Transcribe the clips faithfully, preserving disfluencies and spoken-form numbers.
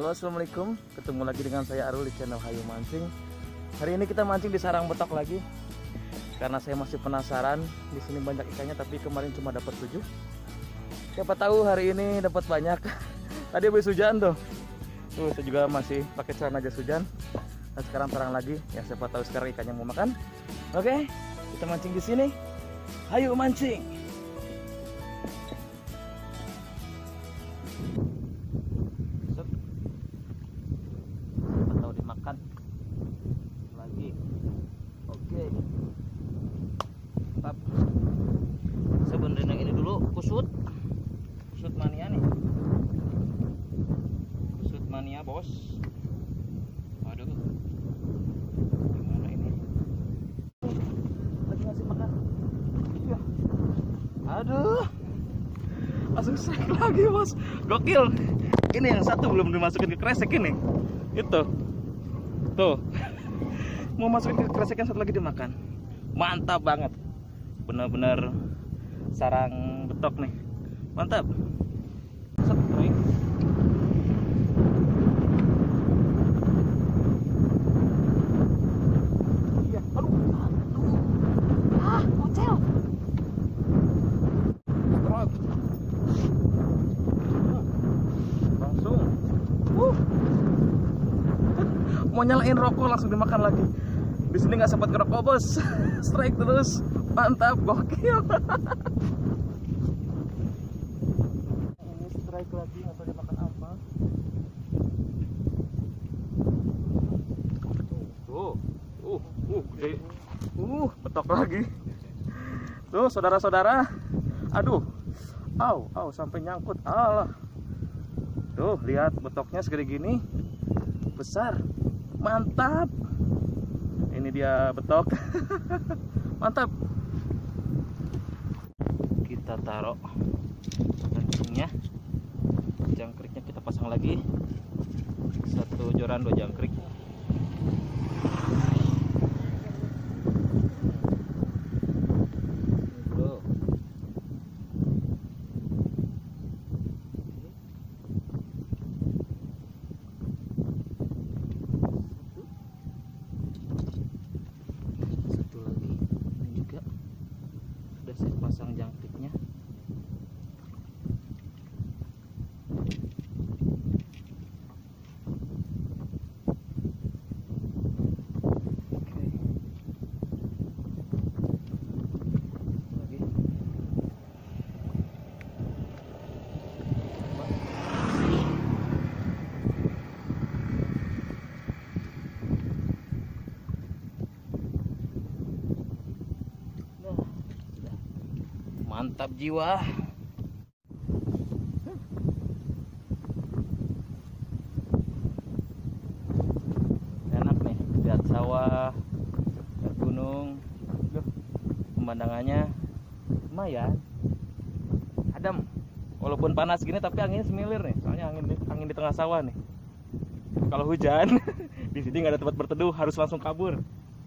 Halo, assalamualaikum. Ketemu lagi dengan saya Arul di channel Hayu Mancing. Hari ini kita mancing di sarang betok lagi. Karena saya masih penasaran, di sini banyak ikannya, tapi kemarin cuma dapat tujuh. Siapa tahu hari ini dapat banyak. Tadi habis hujan tuh. Tuh, saya juga masih pakai celana jas hujan. Nah, sekarang sarang lagi. Ya, siapa tahu sekarang ikannya mau makan. Oke, kita mancing di sini. Hayu mancing. Atau dimakan lagi. Oke. Tap. Sebenarnya yang ini dulu kusut. Kusut mania nih. Kusut mania, bos. Waduh. Gimana ini? Lagi ngasih makan. Ya. Aduh. Langsung strike lagi, bos. Gokil. Ini yang satu belum dimasukin ke kresek ini. Itu. Tuh. Mau masukin ke kresek, yang satu lagi dimakan. Mantap banget. Benar-benar sarang betok nih. Mantap. Strike. Iya, aduh. Ah, kocel. Strike. Langsung. Uh. Mau nyalain rokok langsung dimakan lagi. Di sini nggak sempat ngerokok, bos. Strike terus. Mantap, gokil. Ini strike lagi, atau dimakan apa? Tuh, uh, uh, gede. Uh, betok lagi. Tuh, saudara-saudara. Aduh, au, au, sampai nyangkut. Allah. Tuh, lihat betoknya segede gini. Besar. Mantap. Ini dia betok. Mantap. Kita taruh kancingnya, jangkriknya kita pasang lagi. Satu joran dua jangkrik. Tuh. Satu lagi, ini juga sudah saya pasang jangkriknya. Mantap jiwa. Enak nih, lihat sawah, lihat gunung. Duh, pemandangannya lumayan adem. Walaupun panas gini tapi anginnya semilir nih. Soalnya angin di, angin di tengah sawah nih. Kalau hujan di sini nggak ada tempat berteduh, harus langsung kabur.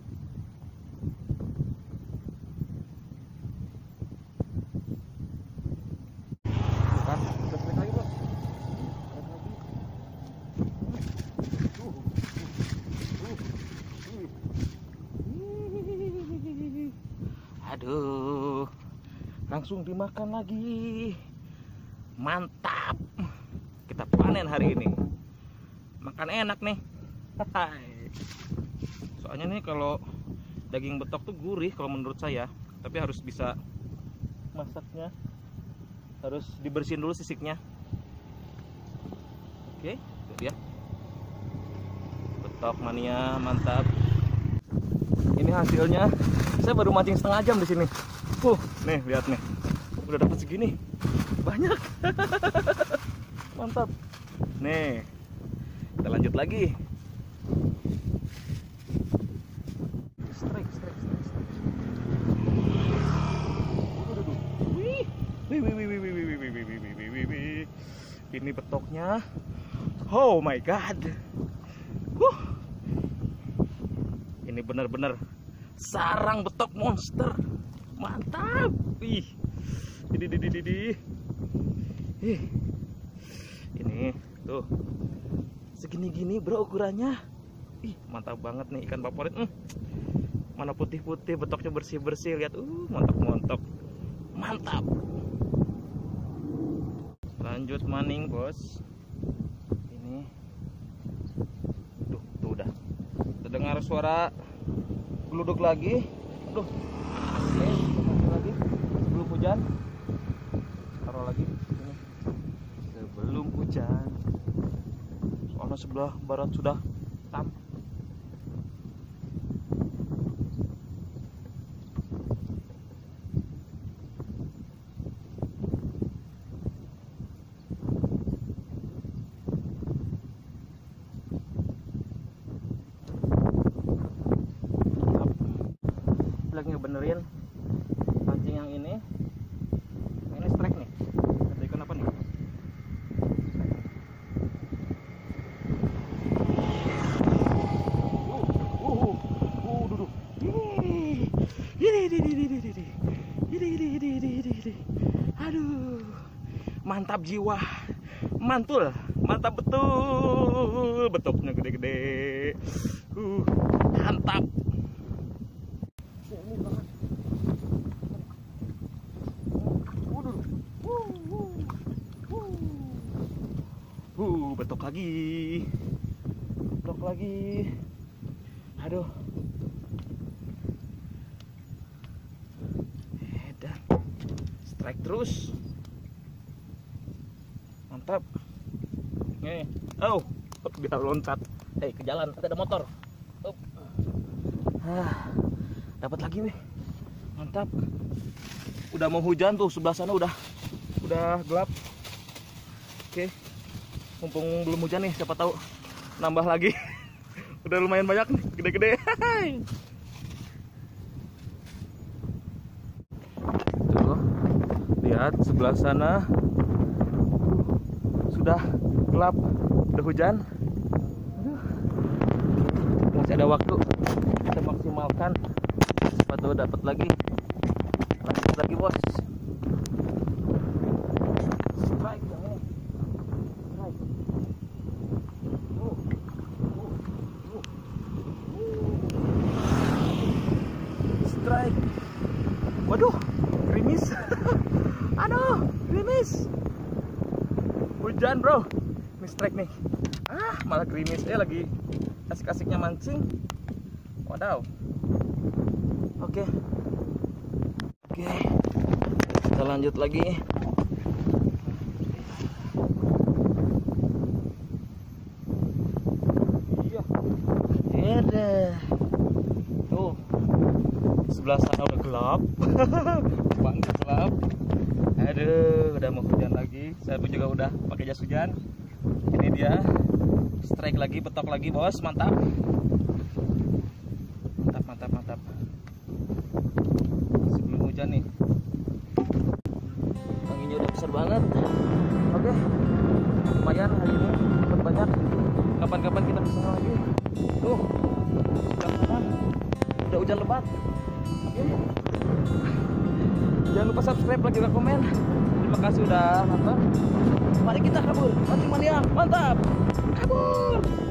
Aduh, langsung dimakan lagi. Mantap. Kita panen hari ini. Makan enak nih. Soalnya nih kalau daging betok tuh gurih kalau menurut saya, tapi harus bisa masaknya. Harus dibersihin dulu sisiknya. Oke, itu dia. Betok mania, mantap. Ini hasilnya. Saya baru mancing setengah jam di sini. Uh, nih lihat nih, udah dapat segini, banyak. Mantap. Nih, kita lanjut lagi. Strike, strike, strike, strike. Wih, wih, wih, wih, wih, wih, wih, wih, wih, wih, wih, wih, wih. Ini betoknya. Oh my god. Huh. Ini benar-benar sarang betok monster. Mantap. Ih. Ini di di di. Ih. Ini tuh segini-gini bro ukurannya. Ih, mantap banget nih ikan favorit. Hmm. Mana putih-putih, betoknya bersih-bersih. Lihat, uh, mantap-mantap. Mantap. Lanjut maning, bos. Ini. Duh, tuh udah. Terdengar suara geluduk lagi. Duh. Oke, masuk lagi sebelum hujan. Taruh lagi ini. Sebelum hujan. Soalnya sebelah barat sudah tam. Lagi ngebenerin pancing yang ini. Ini strike nih. Ada ikan apa nih? Uh, uh, uh, uh, duduk. Ini, ini, ini, ini, ini, ini, ini, ini, ini, ini, ini. Aduh, mantap jiwa, mantul, mantap betul, betoknya gede-gede. Uh, mantap. Uh, betok lagi, betok lagi. Aduh, edan, strike terus, mantap. Nih, oh, dia loncat. Eh, ke jalan, ada motor. Oh. Ah, dapat lagi nih, mantap. Udah mau hujan tuh, sebelah sana udah, udah gelap. Oke. Mumpung belum hujan nih, siapa tahu nambah lagi. Udah lumayan banyak nih, gede-gede. Tuh, lihat sebelah sana sudah gelap, udah hujan. Aduh. Masih ada waktu, kita maksimalkan. Siapa tahu dapat lagi. Lanjut lagi bos. Strike yang ini. Strike. Waduh, gerimis. Aduh, gerimis. Hujan bro. Ini strike nih. Ah, malah gerimis. Eh, lagi asik-asiknya mancing. Wadaw. Oke. Oke. Kita lanjut lagi. Iya. Tuh. Sebelah sana udah gelap. Banget gelap. Aduh, udah mau hujan lagi. Saya pun juga udah pakai jas hujan. Ini dia. Strike lagi, betok lagi, bos. Mantap. Mantap, mantap, mantap. Sebelum hujan nih. Anginnya udah besar banget. Oke. Lumayan hari ini dapat banyak. Kapan-kapan kita bisa lagi. Tuh. Sudah sana. Udah hujan lebat. Oke. Jangan lupa subscribe, like, dan komen. Terima kasih udah nonton. Mari kita kabur. Mancing mania. Mantap. Kabur.